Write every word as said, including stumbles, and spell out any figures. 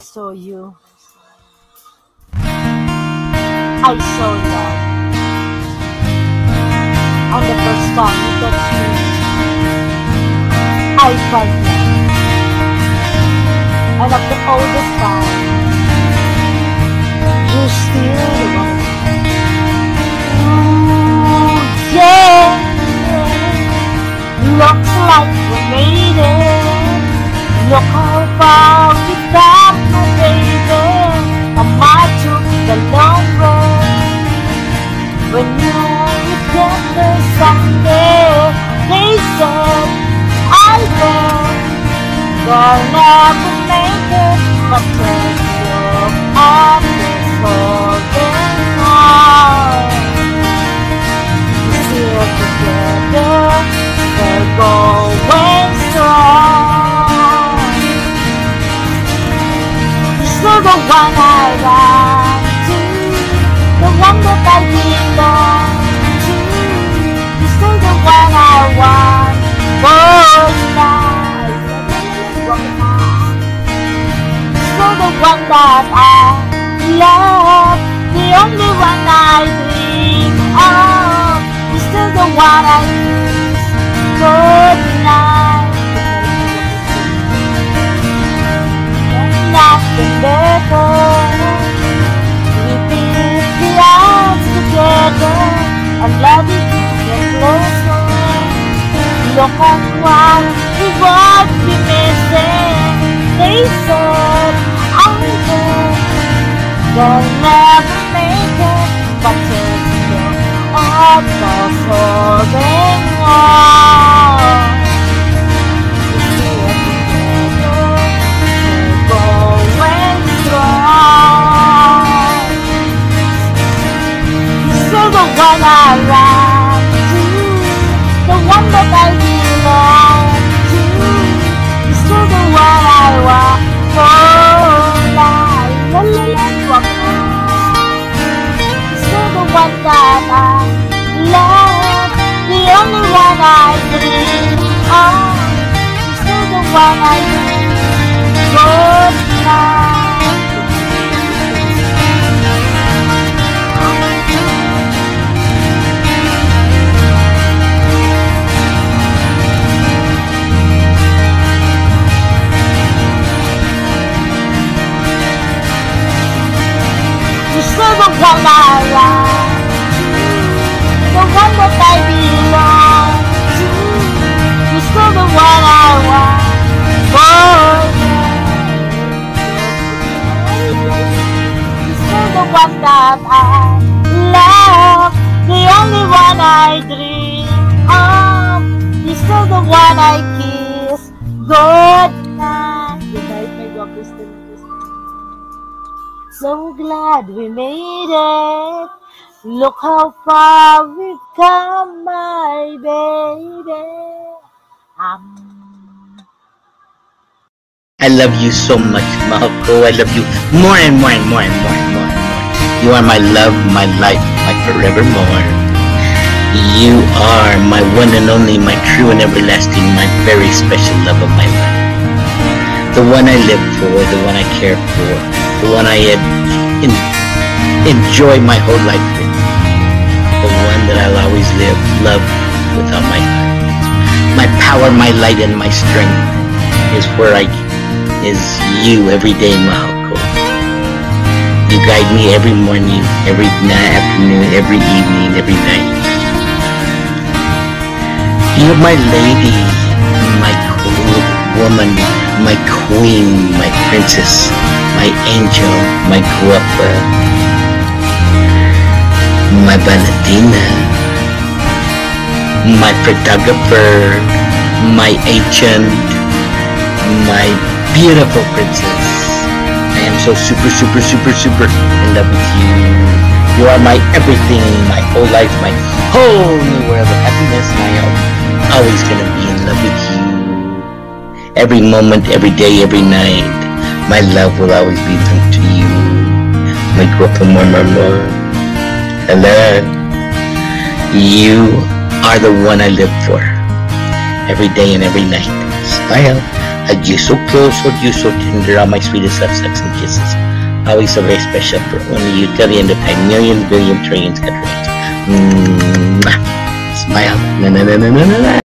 saw you, I saw love. And the first time you touched me, I felt love. And after all this time, you're still the one. Ooh, yeah, looks like we made it. Look how far we got, my baby. I might took the long road. When you get there someday, they said I will. They'll never make it, but just look at this holding on. We're still together, we're going strong. You're still the one I run to, the one that I belong to. You're still the one I want for tonight. You're the one that I love, the only one I dream of. You're still the one I use for tonight. And nothing better. We build the arms together and love it get closer. Look at what we would be missing. They said I will. They'll never make it, but just look at us holding on. We're still together, we're going strong. You're still the one I run to, the one that I belong to. You're still the one I want for life. La, la, la, la, la. You're still the one that I love, the only one I dream of. You're still the one I need for tonight. You're still the one I love, the one that I belong to. You're still the one I want for you. You're still the one that I love, the only one I dream of. You're still the one I kiss. Good night. Good night, my God, Kristen. So glad we made it. Look how far we've come, my baby. Um. I love you so much, Mahoko. I love you more and more and more and more and more. You are my love, my life, my forevermore. You are my one and only, my true and everlasting, my very special love of my life. The one I live for, the one I care for, the one I en enjoy my whole life with, the one that I'll always live, love with all my heart. My power, my light, and my strength is where I is you every day, Mahoko. You guide me every morning, every afternoon, every evening, every night. You're my lady, my cool woman, my queen, my princess, my angel, my guapa, my ballerina, my photographer, my agent, my beautiful princess. I am so super, super, super, super in love with you. You are my everything, my whole life, my whole new world of happiness, and I am always gonna be in love with you. Every moment, every day, every night, my love will always be linked to you. My guapa mama. Hello. You are the one I live for. Every day and every night. Smile. Hold you so close, hold you so tender, all my sweetest love, sex, and kisses. Always so very special for only you till the end of time. Millions, billions, trillions, quadrillions. Mwah. Smile. Na na na na na na.